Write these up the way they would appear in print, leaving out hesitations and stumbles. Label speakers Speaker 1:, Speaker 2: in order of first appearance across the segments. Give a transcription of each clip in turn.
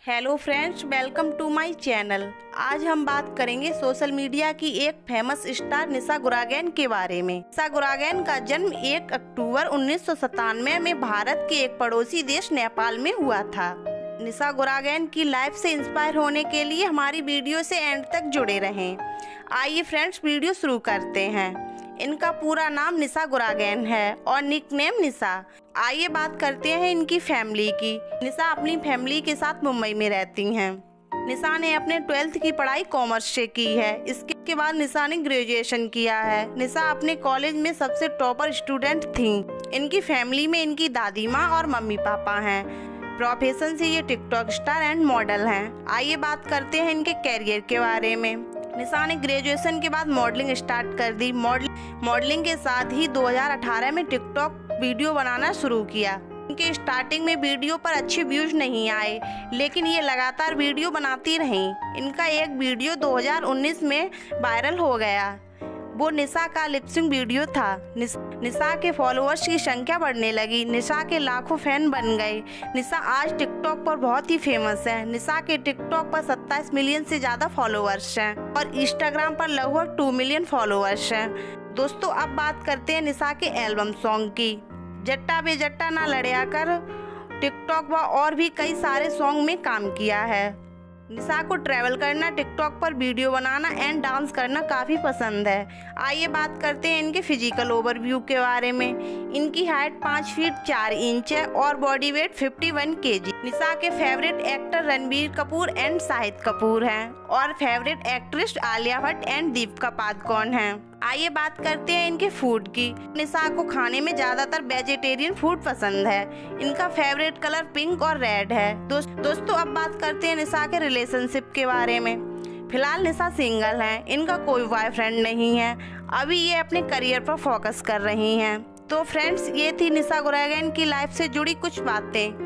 Speaker 1: Hello friends, welcome to my channel. आज हम बात करेंगे सोशल मीडिया की एक फेमस स्टार निशा गुरागेन के बारे में। निशा गुरागेन का जन्म 1 अक्टूबर 1997 में भारत के एक पड़ोसी देश नेपाल में हुआ था। निशा गुरागेन की लाइफ से इंस्पायर होने के लिए हमारी वीडियो से एंड तक जुड़े रहें। आइए फ्रेंड्स, वीडियो शुरू करते हैं। इनका पूरा नाम निशा गुरागेन है और निकनेम निशा। आइए बात करते हैं इनकी फैमिली की। निशा अपनी फैमिली के साथ मुंबई में रहती हैं। निशा ने अपने 12th की पढ़ाई कॉमर्स से की है। इसके बाद निशा ने ग्रेजुएशन किया है। निशा अपने कॉलेज में सबसे टॉपर स्टूडेंट थी। इनकी फैमिली में इनकी दादी माँ और मम्मी पापा हैं। प्रोफेशन से ये टिकटॉक स्टार एंड मॉडल हैं। आइए बात करते हैं इनके कैरियर के बारे में। निशा ने ग्रेजुएशन के बाद मॉडलिंग स्टार्ट कर दी। मॉडलिंग के साथ ही 2018 में टिकटॉक वीडियो बनाना शुरू किया। इनके स्टार्टिंग में वीडियो पर अच्छे व्यूज नहीं आए, लेकिन ये लगातार वीडियो बनाती रहीं। इनका एक वीडियो 2019 में वायरल हो गया। वो निशा का लिपसिंग वीडियो था। निशा के फॉलोअर्स की संख्या बढ़ने लगी। निशा के लाखों फैन बन गए। निशा आज टिकटॉक पर बहुत ही फेमस है। निशा के टिकटॉक पर 27 मिलियन से ज़्यादा फॉलोअर्स हैं और इंस्टाग्राम पर लगभग 2 मिलियन फॉलोअर्स हैं। दोस्तों, अब बात करते हैं निशा के एल्बम सॉन्ग की। जट्टा बे जट्टा ना लड़या कर, टिकटॉक व और भी कई सारे सॉन्ग में काम किया है। निशा को ट्रैवल करना, टिकटॉक पर वीडियो बनाना एंड डांस करना काफ़ी पसंद है। आइए बात करते हैं इनके फिजिकल ओवरव्यू के बारे में। इनकी हाइट 5 फीट 4 इंच है और बॉडी वेट 51 kg। निशा के favourite actor Ranbir Kapoor and Shahid Kapoor हैं और favourite actress Alia Bhatt and Deepika Padukone हैं। आइए बात करते हैं इनके फूड की। निशा को खाने में ज़्यादातर वेजिटेरियन फूड पसंद है। इनका फेवरेट कलर पिंक और रेड है। दोस्तों, अब बात करते हैं निशा के रिलेशनशिप के बारे में। फिलहाल निशा सिंगल हैं। इनका कोई बॉयफ्रेंड नहीं है। अभी ये अपने करियर पर फोकस कर रही हैं। तो फ्रेंड्स, ये थी निशा गुरागेन की लाइफ से जुड़ी कुछ बातें।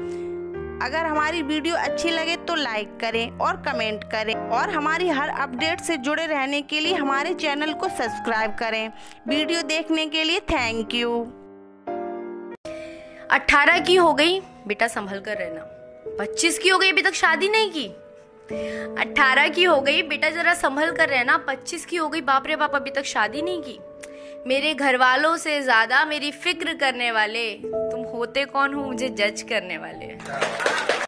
Speaker 1: अगर हमारी वीडियो अच्छी लगे तो लाइक करें और कमेंट करें और हमारी हर अपडेट से जुड़े रहने के लिए हमारे चैनल को सब्सक्राइब करें। वीडियो देखने के लिए थैंक यू।
Speaker 2: 18 की हो गई, बेटा संभल कर रहना। 25 की हो गई, अभी तक शादी नहीं की। 18 की हो गई, बेटा जरा संभल कर रहना। 25 की हो गई, बाप रे बाप, अभी तक शादी नहीं की। मेरे घर वालों से ज्यादा मेरी फिक्र करने वाले तुम होते कौन हो मुझे जज करने वाले।